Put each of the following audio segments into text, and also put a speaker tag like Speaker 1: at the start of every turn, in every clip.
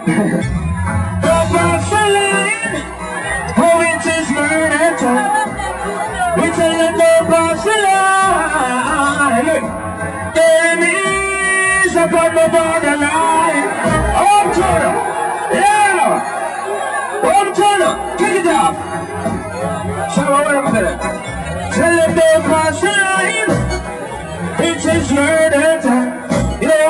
Speaker 1: Across the line, oh, it is murder time. We tell them to cross the line. Enemies upon the borderline. Home turner, yeah. Home turner, kick it off. Show me what I'm saying. Tell them to cross the line. It is murder time. Yeah.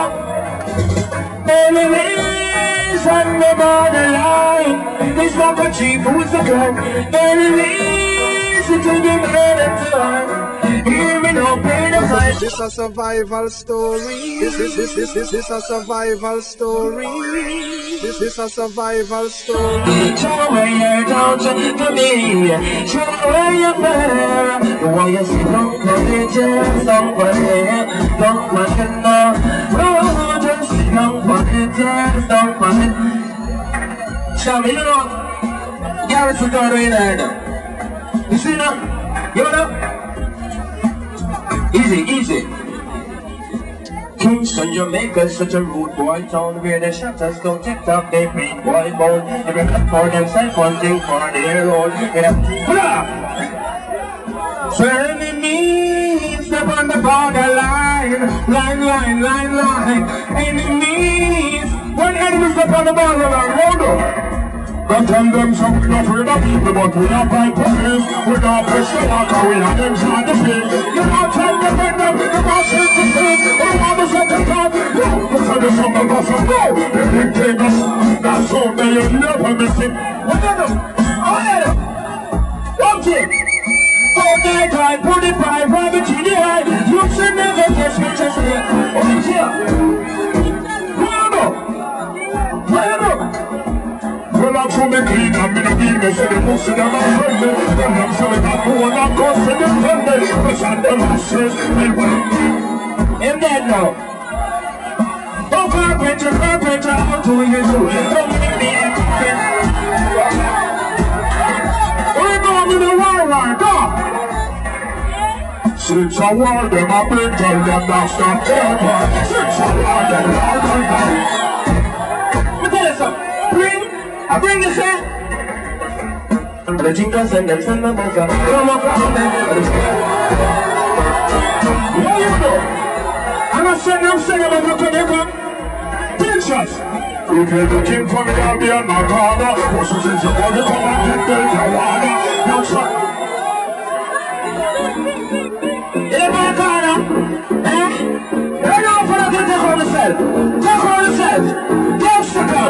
Speaker 1: Enemies on the borderline. This not a chief who's the gun. Enemies to the murder time. Hear me now, pay the price.
Speaker 2: This a survival story. This a survival story. This a survival story.
Speaker 1: Show where you're down to me. Show where you're fair. The way you see don't put it just don't put it. Don't put it now. Oh, just don't put it just don't put it. Show me, you know. Garrett's will go in there now. You see now? You know? Easy, easy. Kingston, Jamaica, such a rude boy town where the shutters go tick up, they bring boy bone. They bring up for themselves, one thing for their own. So enemies, step on the borderline. Line. Enemies, when enemies step on the borderline, hold on. Don't tell them some we not afraid of people, but we not fight police. We not push the back, we not them try to feel. You not tell them when them the bosses to face. We want to set the top. No, because of the summer bus of go. They big take us. That's all they never miss it. What are them? Oh yeah. One thing. All night I put it by rabbit in the eye. You should never guess me just here. Oh yeah. Well, I'm from the clean, I'm in the beam, they say the most of them are friendly. Then I'm selling that more than cost to them friendly. But I'm the masters, they win. In that now. Oh, carpenter, I'm doing it, don't make me a puppet. We're going to the war, go! Since I war, them I bring tell them that's not ever. Since I war, them I bring tell them. Let me tell you something. I bring this in. The jingles and them send them over. Come on, come on. What you do? I'm not saying I'm singing about what you do. Pictures. You can't look in for me, I'll be on my corner. What's the sense of all the come on, get there, you wanna. Now, son. In my corner. Eh? Right now, for the take on the cell. Take on the cell. Don't stick on.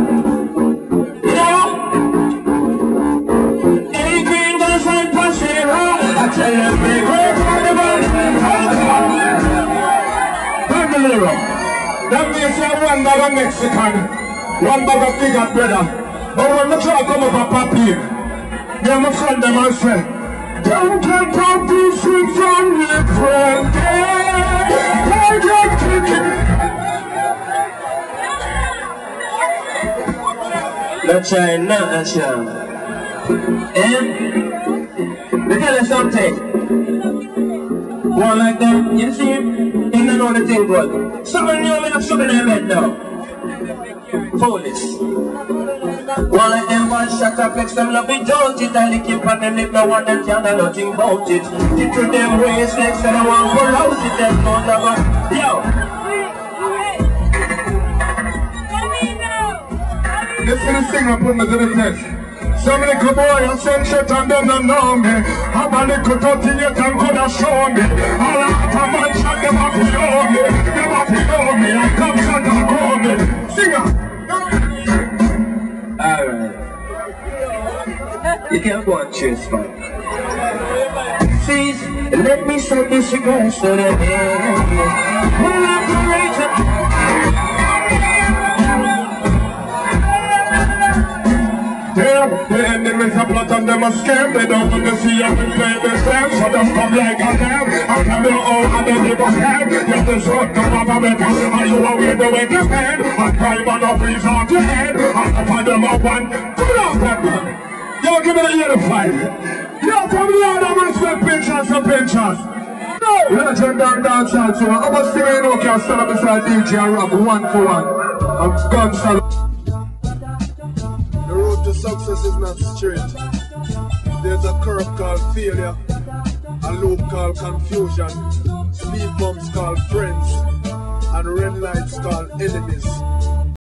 Speaker 1: That means one bag of Mexican, one bag of bigger brother. But when the truck come up a papi, me and my friend them and say, don't get out these things on me, friend. Hey, get kicking. That's nothing. Let me tell you something. One like them, you see him? You don't know the thing good. Something new, I'm something in head now. Police. One like them, one shot up, flex them, love it, don't it. I lick him, and them live, no one them can do nothing about it. Get to them waist, flex, and I want pull out it. Them don't have a, yo.
Speaker 2: This is the singer put me to the test. Some little boy and some shit and them don't know me. Have a little dirty yet and could have shown me. All after man shot them up below me. Them up below me and come shot and call me. Singer!
Speaker 1: Alright. You can't go and chase man. Please, let me send this request to the end. Well, I'm great.
Speaker 2: The enemies are plot and them are scared. They don't want to see us and play this game. So them come like a damn. I can do all and they give us hand. Get this road to Papa Mecca. Are you aware the way to stand? I climb on a breeze on your head. I can find them up one. Come on, Pepper. Yo, give me the year to fight. Yo, come here, I'm going to spend pinchers and pinchers. No! Legendary dancehall, so I was singing, okay, I'll stand up beside DJ and rock 1 for 1. I'm gun salute.
Speaker 3: to success is not straight. There's a curve called failure, a loop called confusion, speed bumps called friends, and red lights called enemies.